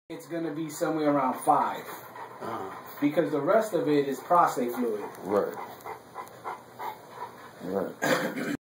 it's going to be somewhere around 5. Because the rest of it is prostate fluid. Right. Right.